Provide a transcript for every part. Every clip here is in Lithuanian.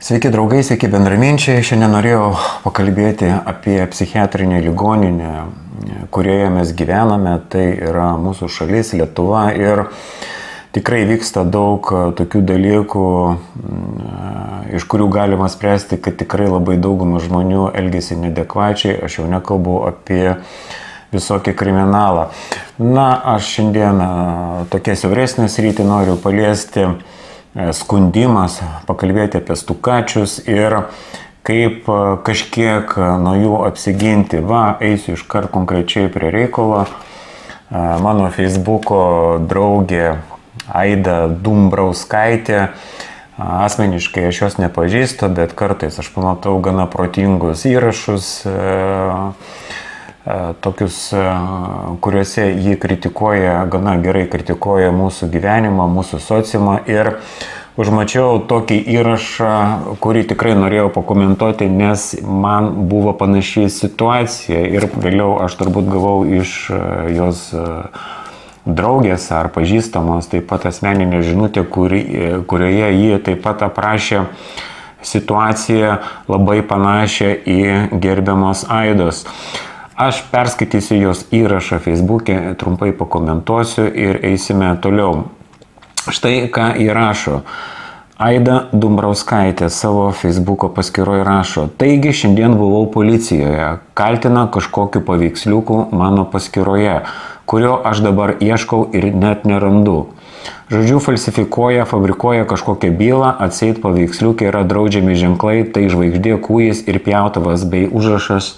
Sveiki draugai, sveiki bendraminčiai. Šiandien norėjau pakalbėti apie psichiatrinę ligoninę, kurioje mes gyvename. Tai yra mūsų šalis, Lietuva. Ir tikrai vyksta daug tokių dalykų, iš kurių galima spręsti, kad tikrai labai dauguma žmonių elgesi neadekvačiai. Aš jau nekalbu apie visokį kriminalą. Aš šiandien tokia siauresnė sritį noriu paliesti. Skundimas, pakalbėti apie stukačius ir kaip kažkiek nuo jų apsiginti. Eisiu iškart konkrečiai prie reikalo. Mano Facebooko draugė Aida Dumbrauskaitė. Asmeniškai aš jos nepažįstu, bet kartais aš pamatau gana protingus įrašus, tokius, kuriuose jį kritikuoja, gana gerai kritikuoja mūsų gyvenimą, mūsų sociumą. Ir užmačiau tokį įrašą, kurį tikrai norėjau pakomentuoti, nes man buvo panaši situacija. Ir vėliau aš turbūt gavau iš jos draugės ar pažįstamos taip pat asmeninę žinutę, kurioje ji taip pat aprašė situaciją labai panašią į gerbiamos Aidos. Aš perskaitysiu jos įrašą Facebook'e, trumpai pakomentuosiu ir eisime toliau. Štai ką įrašo. Aida Dumbrauskaitė savo Facebooko paskyroje rašo: taigi šiandien buvau policijoje, kaltina kažkokiu paveiksliuku mano paskyroje, kurio aš dabar ieškau ir net nerandu. Žodžiu, falsifikuoja, fabrikuoja kažkokią bylą, atseit paveiksliukai yra draudžiami ženklai, tai žvaigždė, kūjis ir pjautuvas bei užrašas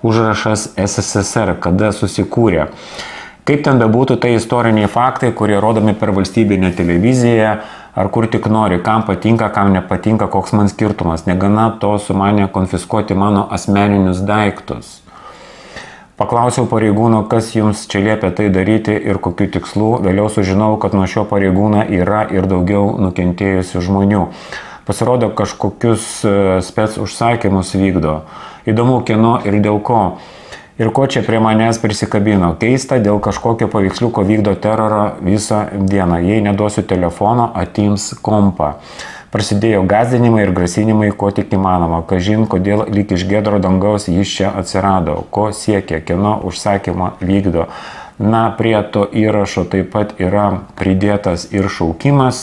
SSSR, kada susikūrė. Kaip ten bebūtų, tai istoriniai faktai, kurie rodomi per valstybinę televiziją, ar kur tik nori, kam patinka, kam nepatinka, koks man skirtumas. Negana to sumanė konfiskuoti mano asmeninius daiktus. Paklausiau pareigūno, kas jums čia liepia tai daryti ir kokiu tikslu. Vėliau sužinau, kad nuo šio pareigūno yra ir daugiau nukentėjusių žmonių. Pasirodo, kažkokius spec užsakymus vykdo. Įdomu, kieno ir dėl ko. Ir ko čia prie manęs prisikabino. Keista, dėl kažkokio paveiksliuko vykdo terorą visą dieną. Jei neduosiu telefono, atims kompą. Prasidėjo gąsdinimai ir grasinimai, ko tik įmanoma. Kažin, kodėl lyg iš giedro dangaus jis čia atsirado. Ko siekia, kieno užsakymą vykdo. Prie to įrašo taip pat yra pridėtas ir šaukimas.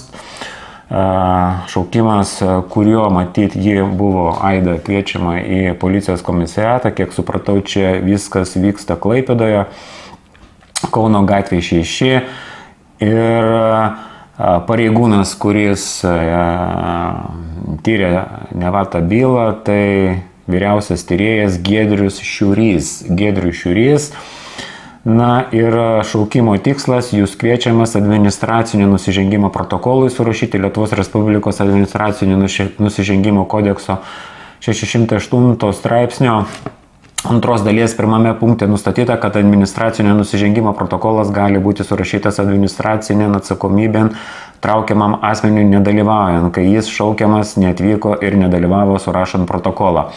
Šaukimas, kuriuo matyt ji buvo Aida kviečiama į policijos komisariatą. Kiek supratau, čia viskas vyksta Klaipėdoje, Kauno gatvėje 6. Ir pareigūnas, kuris tyrė nevatą bylą, tai vyriausias tyrėjas Giedrius Šiurys. Ir šaukimo tikslas, jūs kviečiamas administracinio nusižengimo protokolui surašyti Lietuvos Respublikos administracinio nusižengimo kodekso 608 straipsnio 2 dalies 1 punkte nustatyta, kad administracinio nusižengimo protokolas gali būti surašytas administracinėn atsakomybėn traukiamam asmeniui nedalyvaujant, kai jis šaukiamas neatvyko ir nedalyvavo surašant protokolą.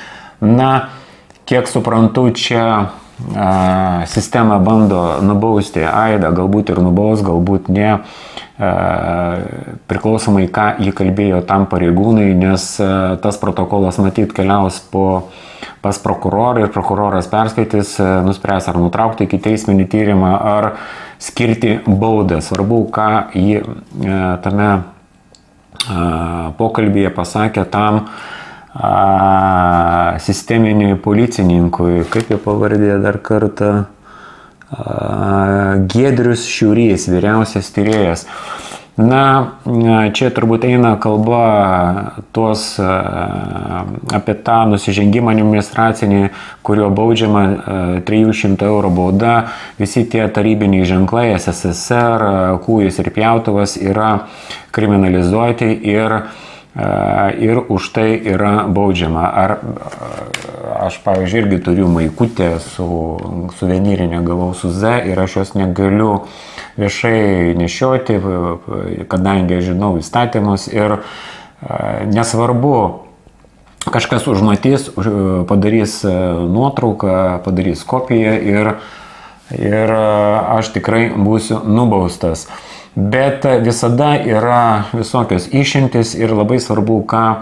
Kiek suprantu, čia sistema bando nubausti Aidą, galbūt ir nubaus, galbūt ne, priklausomai ką jį kalbėjo tam pareigūnai, nes tas protokolas matyt keliaus pas prokurorą ir prokuroras perskaitys, nuspręs ar nutraukti iki teisminį tyrimą, ar skirti baudą. Svarbu, ką jį tame pokalbyje pasakė tam sisteminiui policininkui, kaip jo pavardė dar kartą, Giedrius Šiurys, vyriausias tyrėjas. Čia turbūt eina kalba apie tą nusižengimą administracinį, kurio baudžiama 300 eurų bauda. Visi tie tarybiniai ženklai, SSSR, kūjis ir pjautuvas yra kriminalizuoti ir už tai yra baudžiama. Aš, pavyzdžiui, irgi turiu maikutę suvenyrinę, gavau su Z ir aš jos negaliu viešai nešioti, kadangi žinau įstatymus ir nesvarbu, kažkas užmatys, padarys nuotrauką, padarys kopiją ir aš tikrai būsiu nubaustas. Bet visada yra visokios išimtis ir labai svarbu, ką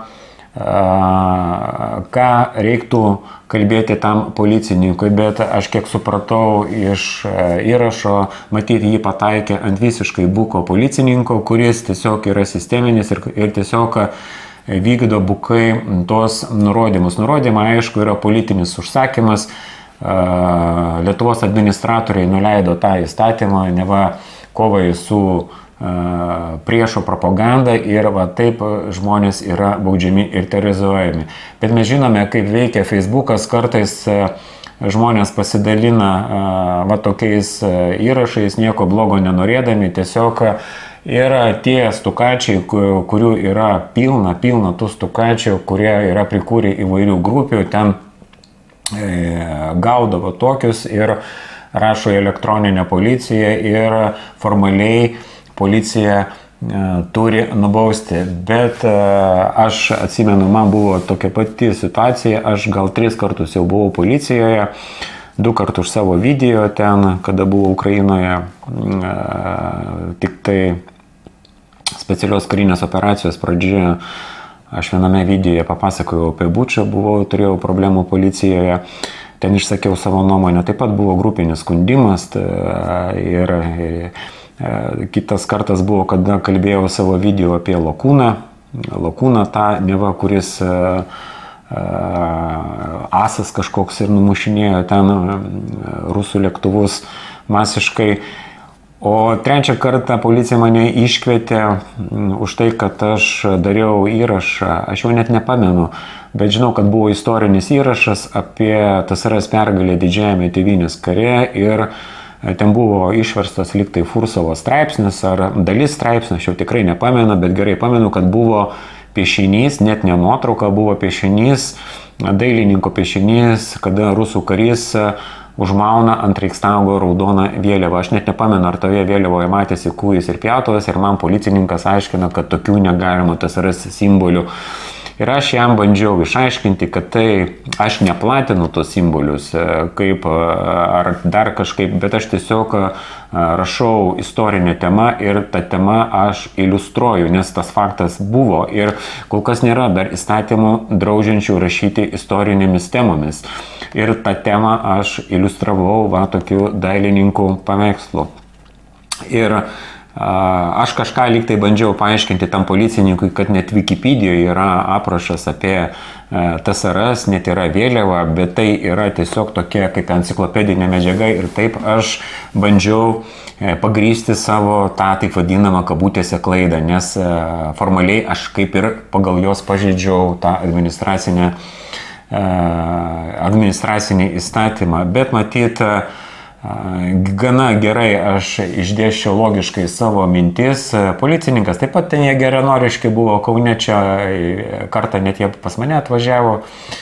ką reiktų kalbėti tam policininkui, bet aš kiek supratau iš įrašo, matyti jį pataikė ant visiškai buko policininko, kuris tiesiog yra sisteminis ir tiesiog vykdo bukai tos nurodymus. Nurodymai, aišku, yra politinis užsakymas. Lietuvos administratoriai nuleido tą įstatymą, neva kovai su priešo propaganda ir va taip žmonės yra baudžiami ir terorizuojami. Bet mes žinome, kaip veikia Facebookas, kartais žmonės pasidalina va tokiais įrašais, nieko blogo nenorėdami, tiesiog yra tie stukačiai, kurių yra pilna tų stukačių, kurie yra prikūrę įvairių grupių, ten gaudavo tokius ir rašo į elektroninę policiją ir formaliai policija turi nubausti. Bet aš atsimenu, man buvo tokia pati situacija, aš gal 3 kartus jau buvau policijoje, 2 kartus už savo video ten, kada buvau Ukrainoje, tik tai specialios karinės operacijos pradžioje. Aš viename videoje papasakojau apie Bučą, turėjau problemų policijoje, ten išsakiau savo nuomonę, taip pat buvo grupinis skundimas ir kitas kartas buvo, kada kalbėjau savo video apie Lokūną tą neva, kuris asas kažkoks ir numušinėjo ten rusų lėktuvus masiškai. O 3 kartą policija mane iškvietė už tai, kad aš dariau įrašą, aš jau net nepamenu, bet žinau, kad buvo istorinis įrašas apie TSRS pergalę didžiajame tėvynės kare ir ten buvo išverstas lyg tai Fursovo straipsnis ar dalis straipsnio, aš jau tikrai nepamenu, bet gerai pamenu, kad buvo piešinys, net ne nuotrauka, buvo piešinys, dailininko piešinys, kada rusų karys užmauna ant Reichstago raudoną vėliavą. Aš net nepamenu, ar toje vėliavoje matėsi kūjis ir pjautuvas ir man policininkas aiškina, kad tokių negalima TSRS simbolių. Ir aš jam bandžiau išaiškinti, kad tai aš neplatinu tos simbolius kaip ar dar kažkaip, bet aš tiesiog rašau istorinę temą ir tą temą aš iliustruoju, nes tas faktas buvo ir kol kas nėra dar įstatymų draudžiančių rašyti istorinėmis temomis. Ir tą temą aš iliustravau va tokiu dailininkų paveikslu. Ir aš kažką lyg tai bandžiau paaiškinti tam policininkui, kad net Wikipedijoje yra aprašas apie TSRS, net yra vėliava, bet tai yra tiesiog tokia kaip enciklopedinė medžiaga ir taip aš bandžiau pagrysti savo tą taip vadinamą kabutėse klaidą, nes formaliai aš kaip ir pagal jos pažeidžiau tą administracinį įstatymą, bet matyt, gana gerai aš išdėsčiau logiškai savo mintis. Policininkas taip pat ten jie geranoriški buvo, Kaune čia kartą net jie pas mane atvažiavo.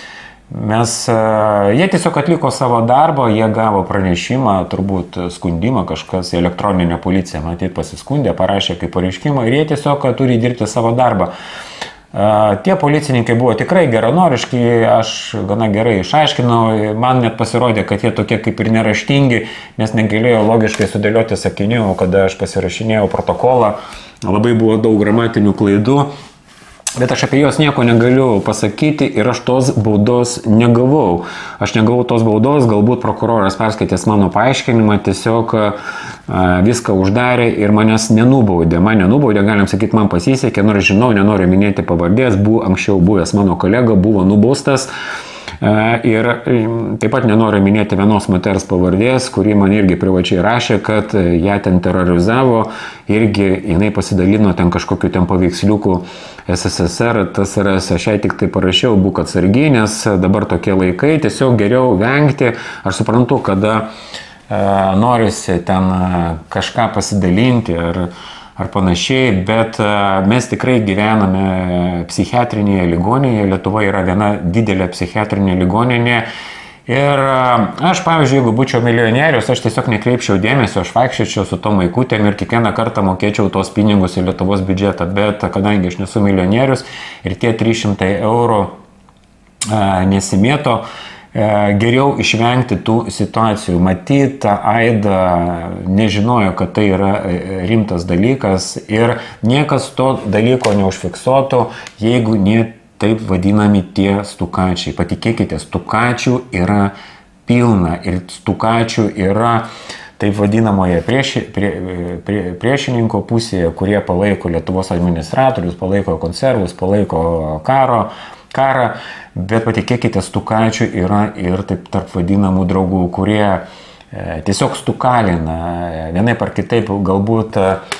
Jie tiesiog atliko savo darbą, jie gavo pranešimą, turbūt skundimą, kažkas elektroninė policija, matyt, pasiskundė, parašė kaip pareiškimą ir jie tiesiog turi dirbti savo darbą. Tie policininkai buvo tikrai geranoriški, aš gana gerai išaiškinau, man net pasirodė, kad jie tokie kaip ir neraštingi, nes negalėjo logiškai sudėlioti sakinių, kada aš pasirašinėjau protokolą, labai buvo daug gramatinių klaidų, bet aš apie juos nieko negaliu pasakyti ir aš tos baudos negavau. Aš negavau tos baudos, galbūt prokuroras perskaitęs mano paaiškinimą, tiesiog viską uždarė ir manęs nenubaudė. Man nenubaudė, galim sakyti, man pasisekė, nors žinau, nenoriu minėti pavardės, anksčiau buvęs mano kolega buvo nubaustas. Ir taip pat nenoriu minėti vienos moters pavardės, kuri man irgi privačiai rašė, kad ją ten terorizavo, irgi jinai pasidalino ten kažkokiu ten paveiksliukų SSSR, TSRS, aš jai tik tai parašiau, būk atsargi, nes dabar tokie laikai, tiesiog geriau vengti. Aš suprantu, kada norisi ten kažką pasidalinti ar panašiai, bet mes tikrai gyvename psichiatrinėje ligoninėje, Lietuva yra viena didelė psichiatrinė ligoninė ir aš, pavyzdžiui, jeigu būčiau milijonierius, aš tiesiog nekreipčiau dėmesio, aš vaikščiočiau su tom vaikutėm ir kiekvieną kartą mokėčiau tos pinigus į Lietuvos biudžetą, bet kadangi aš nesu milijonierius ir tie 300 eurų nesimėto, geriau išvengti tų situacijų. Matyt, Aida nežinojo, kad tai yra rimtas dalykas ir niekas to dalyko neužfiksuotų, jeigu taip vadinami tie stukačiai. Patikėkite, stukačių yra pilna ir stukačių yra taip vadinamoje priešininko pusėje, kurie palaiko Lietuvos administratorius, palaiko konservus, palaiko karą, bet patikėkite, stukačių yra ir taip tarp vadinamų draugų, kurie tiesiog stukalina, vienaip ar kitaip galbūt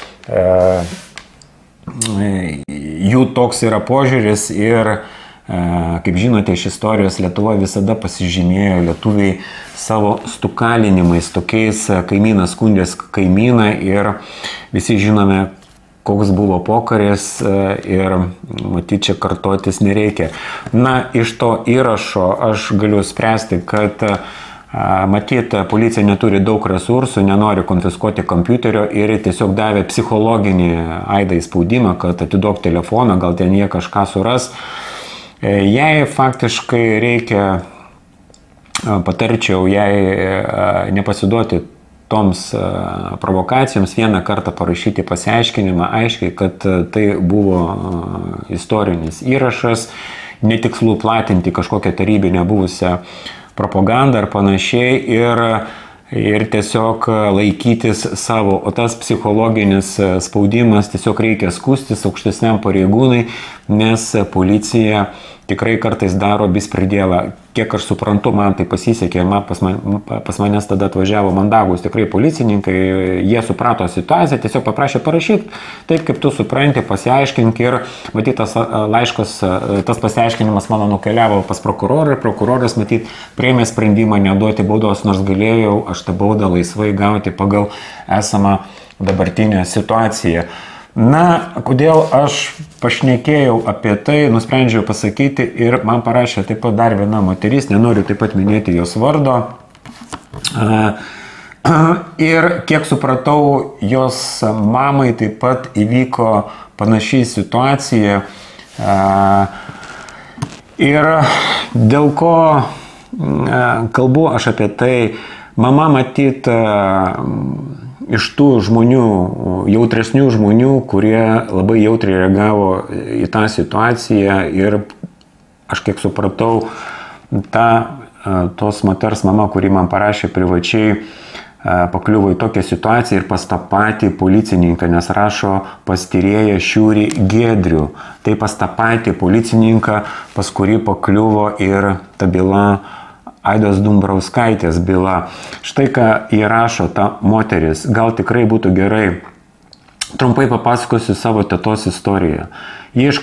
jų toks yra požiūris ir, kaip žinote, iš istorijos Lietuva visada pasižymėjo lietuviai savo stukalinimais, tokiais kaimynas skundės kaimyną ir visi žinome, koks buvo pokaris ir matyt, čia kartotis nereikia. Na, iš to įrašo aš galiu spręsti, kad matyt, policija neturi daug resursų, nenori konfiskuoti kompiuterio ir tiesiog davė psichologinį aidą įspaudimą, kad atiduok telefoną, gal ten jie kažką suras. Jei faktiškai reikia, patarčiau jai nepasiduoti toms provokacijoms, vieną kartą parašyti pasiaiškinimą aiškiai, kad tai buvo istorinis įrašas, netikslų platinti kažkokią tarybinę buvusią propagandą ar panašiai ir tiesiog laikytis savo, o tas psichologinis spaudimas tiesiog reikia skųstis aukštesniam pareigūnai, nes policija tikrai kartais daro bispridėlą. Kiek aš suprantu, man tai pasisekė, pas manęs tada atvažiavo mandagus tikrai policininkai, jie suprato situaciją, tiesiog paprašė parašyti taip, kaip tu supranti, pasiaiškink ir matyt, tas laiškas, tas pasiaiškinimas mano nukeliavo pas prokurorą ir prokuroras matyt priėmė sprendimą neduoti baudos, nors galėjau aš tą baudą laisvai gauti pagal esamą dabartinę situaciją. Na, kodėl aš pašnekėjau apie tai, nusprendžiau pasakyti ir man parašė taip pat dar viena moteris, nenoriu taip pat minėti jos vardo. Ir kiek supratau, jos mamai taip pat įvyko panašiai situacija. Ir dėl ko kalbu aš apie tai, mama matyt iš tų žmonių, jautresnių žmonių, kurie labai jautriai reagavo į tą situaciją ir aš kiek supratau, tos moters mama, kuri man parašė privačiai, pakliuvo į tokią situaciją ir pas tą patį policininką, nes rašo pas tyrėją Šiurį Giedrių. Tai pas tą patį policininką, pas kurį pakliuvo ir ta byla Aidos Dumbrauskaitės byla. Štai ką jie rašo, ta moteris, gal tikrai būtų gerai. Trumpai papasakosiu savo tetos istoriją. Jie iš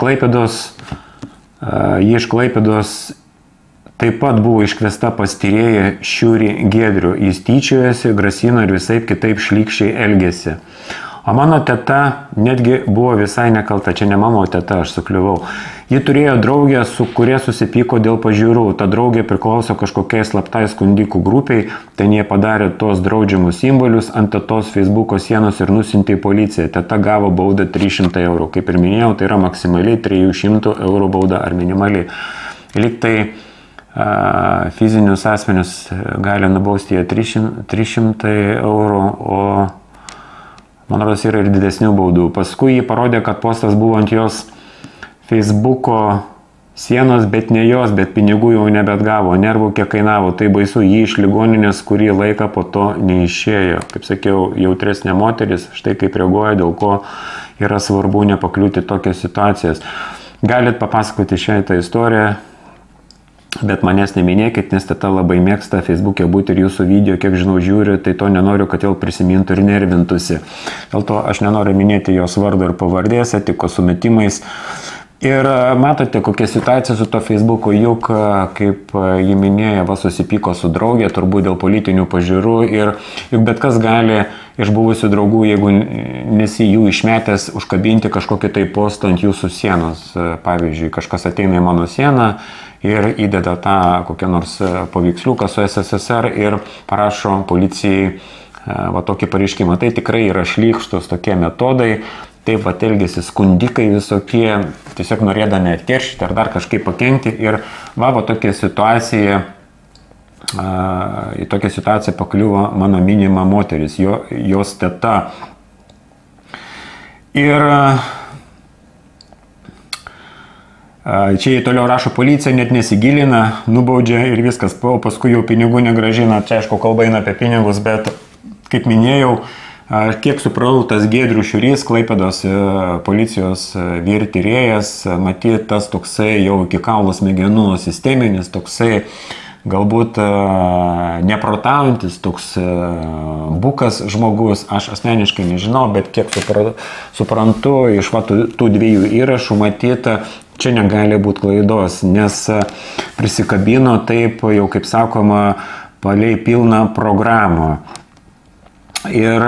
Klaipėdos taip pat buvo iškviesta pas tyrėją Šiurį Giedrių. Jis tyčiojasi, grasino ir visaip kitaip šlykščiai elgėsi. O mano teta netgi buvo visai nekalta, čia ne mano teta, aš sukliuvau. Ji turėjo draugę, su kuria susipyko dėl pažiūrų. Ta draugė priklauso kažkokiai slaptai skundikų grupiai, ten jie padarė tos draudžiamus simbolius ant tetos Facebooko sienos ir nusintė į policiją. Teta gavo baudą 300 eurų. Kaip ir minėjau, tai yra maksimaliai 300 eurų bauda ar minimaliai. Lyg tai fizinius asmenius gali nubausti 300 eurų, o man rodos yra ir didesnių baudų. Paskui jį parodė, kad postas buvo ant jos Facebooko sienos, bet ne jos, bet pinigų jau nebetgavo, nervų kiek kainavo. Tai baisu, jį iš ligoninės kurį laiką po to neišėjo. Kaip sakiau, jautresnė moteris, štai kaip reaguoja, dėl ko yra svarbu nepakliūti tokias situacijas. Galit papasakoti šią istoriją, bet manęs neminėkit, nes teta labai mėgsta Facebook'e būti ir jūsų video, kiek žinau, žiūri, tai to nenoriu, kad vėl prisimintų ir nervintųsi. Dėl to aš nenoriu minėti jos vardo ir pavardės, etikos sumetimais. Ir matote, kokia situacija su to Facebook'u, juk, kaip jį minėjo, susipyko su draugė, turbūt dėl politinių pažiūrų ir juk bet kas gali iš buvusių draugų, jeigu nesi jų išmetęs, užkabinti kažkokį tai postą ant jūsų sienos. Pavyzdžiui, kažkas ateina į mano sieną ir įdeda tą kokią nors paveiksliuką su SSSR ir parašo policijai tokį pareiškimą. Tai tikrai yra šlykštus tokie metodai. Taip pat elgėsi skundikai visokie, tiesiog norėdami atkeršyti ar dar kažkaip pakenkti. Ir tokia situacija, į tokią situaciją pakliuvo mano minima moteris, jos teta. Ir Čia jį toliau rašo policija, net nesigilina, nubaudžia ir viskas, o paskui jau pinigų negražina. Čia aišku kalba eina apie pinigus, bet kaip minėjau, kiek supratau, tas Giedrius Šiurys, Klaipėdos policijos vyr tyrėjas, matyt, tas toksai jau iki kaulų smegenų sisteminis, toksai galbūt neprotaujantis, toks bukas žmogus, aš asmeniškai nežinau, bet kiek suprantu, iš tų dviejų įrašų matyta, čia negali būti klaidos, nes prisikabino taip, jau kaip sakoma, palei pilną programą. Ir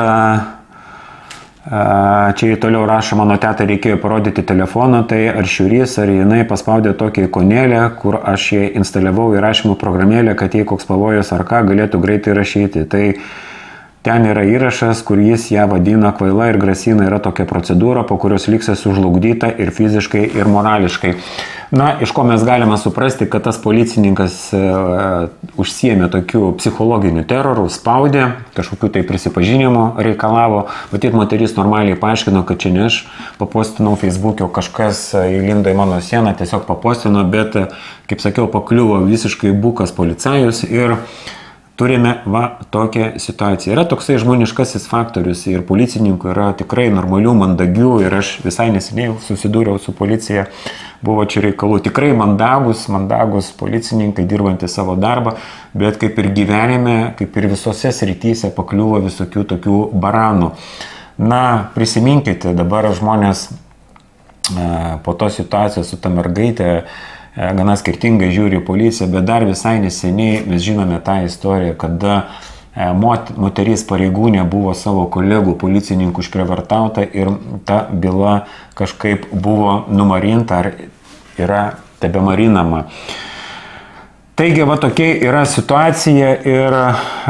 čia toliau rašo, mano tetą reikėjo parodyti telefoną, tai ar Šiurys, ar jinai paspaudė tokią ikonėlę, kur aš jai instaliavau įrašymų programėlę, kad jei koks pavojus ar ką, galėtų greitai rašyti. Tai ten yra įrašas, kur jis ją vadina kvaila ir grasina, yra tokia procedūra, po kurios liksė sužlugdyta ir fiziškai, ir morališkai. Na, iš ko mes galime suprasti, kad tas policininkas užsiėmė tokių psichologinių terorų, spaudė, kažkokių tai prisipažinimų reikalavo. Matyt, moteris normaliai paaiškino, kad čia ne aš papostinau Facebook'e, o kažkas įlindo į mano sieną, tiesiog papostino, bet, kaip sakiau, pakliuvo visiškai bukas policajus ir turime tokią situaciją. Yra toksai žmoniškasis faktorius ir policininkų yra tikrai normalių, mandagių ir aš visai neseniai susidūriau su policija, buvo čia reikalų. Tikrai mandagus policininkai dirbantys savo darbą, bet kaip ir gyvenime, kaip ir visose srityse pakliuvo visokių tokių baranų. Na, prisiminkite, dabar žmonės po to situacijos su ta mergaitė gana skirtingai žiūri policiją, bet dar visai neseniai mes žinome tą istoriją, kada moteris pareigūnė buvo savo kolegų policininkų išprievartauta ir ta byla kažkaip buvo numarinta ar yra tebemarinama. Taigi, tokia yra situacija ir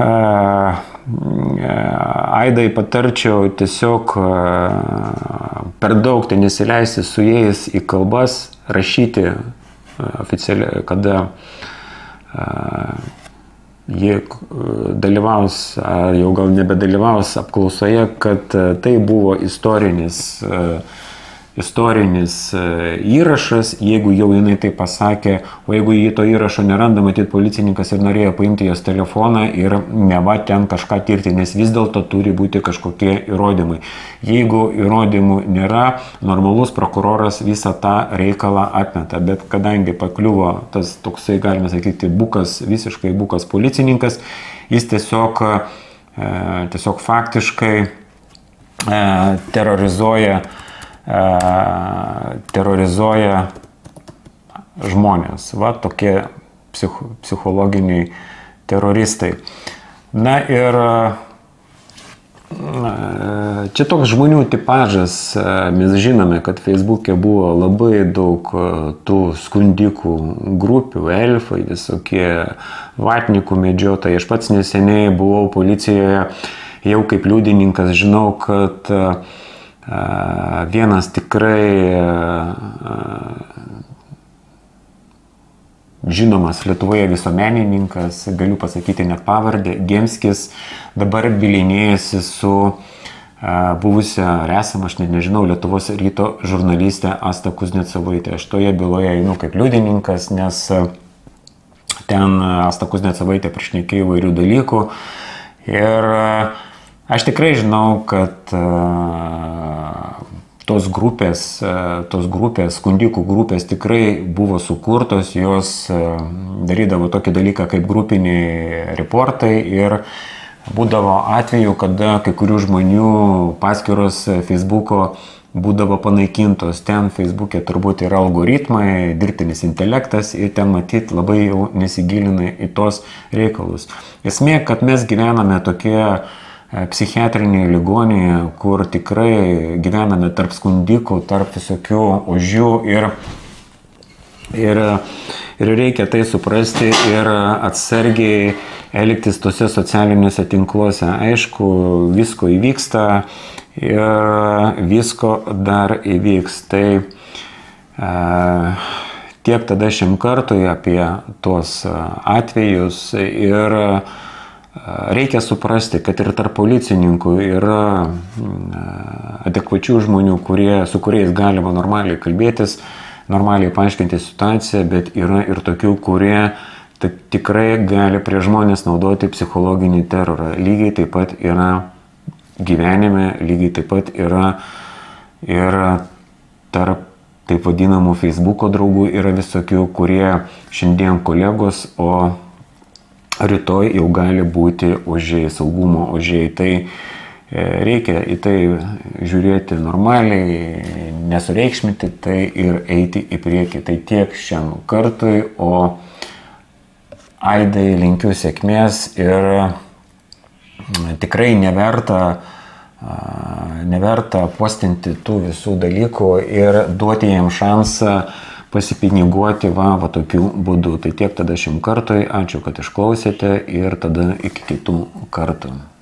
Aidai patarčiau tiesiog per daug tai nesileisti su jais į kalbas, rašyti oficialiai, kada jie dalyvaus, ar jau gal nebedalyvaus apklausoje, kad tai buvo istorinis įrašas, jeigu jau jinai tai pasakė, o jeigu jį to įrašo neranda, matyt, policininkas ir norėjo paimti jos telefoną ir neva ten kažką tirti, nes vis dėlto turi būti kažkokie įrodymai. Jeigu įrodymų nėra, normalus prokuroras visą tą reikalą atmeta, bet kadangi pakliuvo tas toksai, galime sakyti, visiškai bukas policininkas, jis tiesiog faktiškai terorizuoja žmonės. Tokie psichologiniai teroristai. Na ir čia toks žmonių tipažas. Mes žinome, kad Facebook'e buvo labai daug tų skundikų grupių, elfai, visokie vatnikų medžiotojai. Aš pats neseniai buvau policijoje, jau kaip liudininkas žinau, kad vienas tikrai žinomas Lietuvoje visuomenininkas, galiu pasakyti net pavardę, Gemskis, dabar bylinėjasi su buvusią esama, aš net nežinau, Lietuvos ryto žurnalistė Asta Kuznecovaitė. Aš toje byloje einu kaip liudininkas, nes ten Asta Kuznecovaitė prišnekėjo įvairių dalykų ir aš tikrai žinau, kad tos grupės, skundikų grupės tikrai buvo sukurtos, jos darydavo tokį dalyką kaip grupiniai reportai ir būdavo atveju, kada kai kurių žmonių paskyros Facebook'o būdavo panaikintos. Ten Facebook'e turbūt yra algoritmai, dirbtinis intelektas ir ten matyt labai jau nesigilina į tos reikalus. Esmė, kad mes gyvename tokie psichiatrinėje ligoninėje, kur tikrai gyvename tarp skundikų, tarp visokių ožių ir reikia tai suprasti ir atsargiai elgtis tose socialiniuose tinkluose. Aišku, visko įvyksta ir visko dar įvyks. Tai tiek tada šiam kartui apie tuos atvejus ir reikia suprasti, kad ir tarp policininkų yra adekvačių žmonių, su kuriais galima normaliai kalbėtis. normaliai paaiškinti situaciją, bet yra ir tokių, kurie tikrai gali prie žmonės naudoti psichologinį terorą. Lygiai taip pat yra gyvenime, lygiai taip pat yra ir tarp taip vadinamų Facebooko draugų yra visokių, kurie šiandien kolegos, o rytoj jau gali būti ožiai, saugumo ožiai. Tai reikia į tai žiūrėti normaliai, nesureikšminti tai ir eiti į priekį. Tai tiek šiam kartui, o Aidai linkiu sėkmės ir tikrai neverta postinti tų visų dalykų ir duoti jiems šansą pasipiniguoti va tokiu būdu. Tai tiek tada šiam kartui, ačiū, kad išklausėte ir tada iki kitų kartų.